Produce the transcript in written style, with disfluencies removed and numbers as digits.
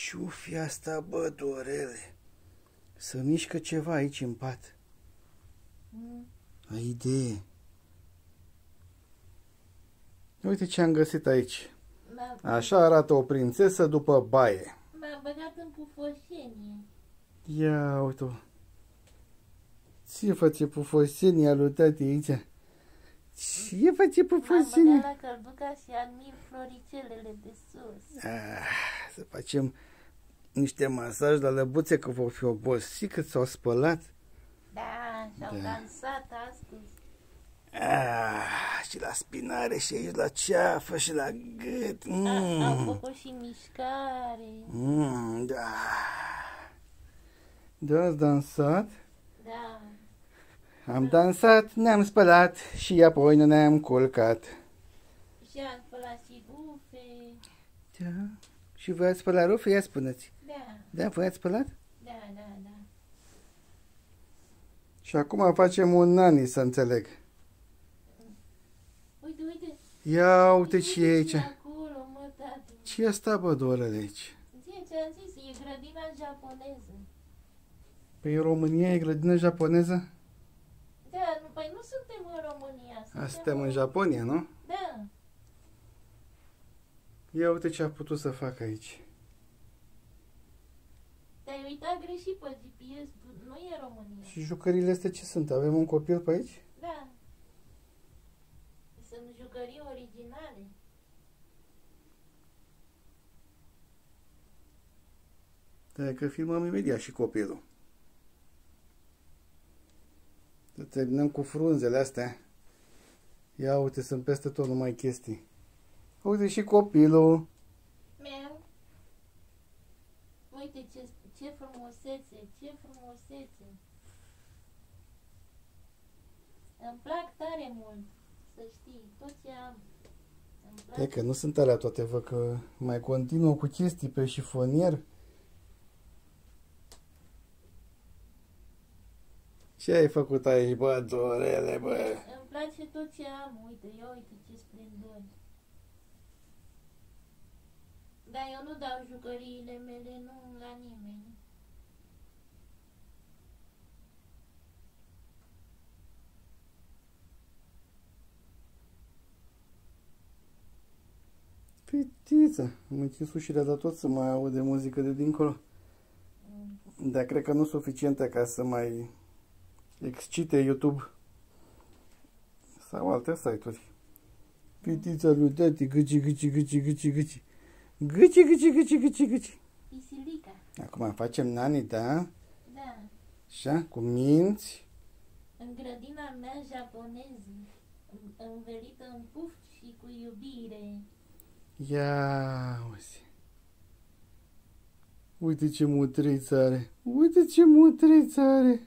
Ce-o fi asta, bă, Dorele? Să mișcă ceva aici în pat. Ai idee. Uite ce am găsit aici. Așa arată o prințesă după baie. M-a băgat în pufoșenie. Ia uite-o. Ce face pufosenia lui tati aici? Ce face pufosenia? M-am băgat la călduca și admir floricelele de sus. Să facem niște masaj la lăbuțe, că vor fi obosit cât s-au spălat. Da, și-au dansat astăzi. Și la spinare și aici la ceafă și la gât. Au făcut și mișcare. Da. Da, ați dansat? Da. Am dansat, ne-am spălat și apoi nu ne-am culcat. Și am spălat și rufe. Da. Și voi ați spălat rufe? Ia spuneți. Da. Da, voi ați spălat? Da. Și acum facem un nani, să înțeleg. Uite. Ia uite ce e aici. Acolo, mă, tati. Ce e asta, bă, Dorele, aici? Ce-am zis, e grădina japoneză. Păi în România e grădină japoneză? Da, păi nu suntem în România. Suntem în Japonia, nu? Da. Ia uite ce a putut să facă aici. Te-ai uitat greșit pe GPS, nu e România. Și jucăriile astea ce sunt? Avem un copil pe aici? Da. Sunt jucării originale. Da, că filmăm imediat și copilul. Să terminăm cu frunzele astea. Ia uite, sunt peste tot numai chestii. Uite și copilul. Meu. Uite ce frumusețe, ce frumusețe. Îmi plac tare mult, să știi, tot ce am. Hai că nu sunt alea toate, văd că mai continuă cu chestii pe șifonier. Ce ai făcut aici, bă, Dorele, bă? Îmi place tot ce am, uite, ia uite ce splendor. Dar eu nu dau jucăriile mele, nu la nimeni. Fetiță, am închis ușile de tot să mai aude muzică de dincolo. Dar cred că nu suficientă ca să mai excite YouTube sau alte site-uri. Fetița lui tati, gâci. Gâci. Pisilica. Acum facem nani, da? Da. Așa, cu minți. În grădina mea japoneză, învelită în puf și cu iubire. Ia uzi. Uite ce mutreț are. Uite ce mutreț are.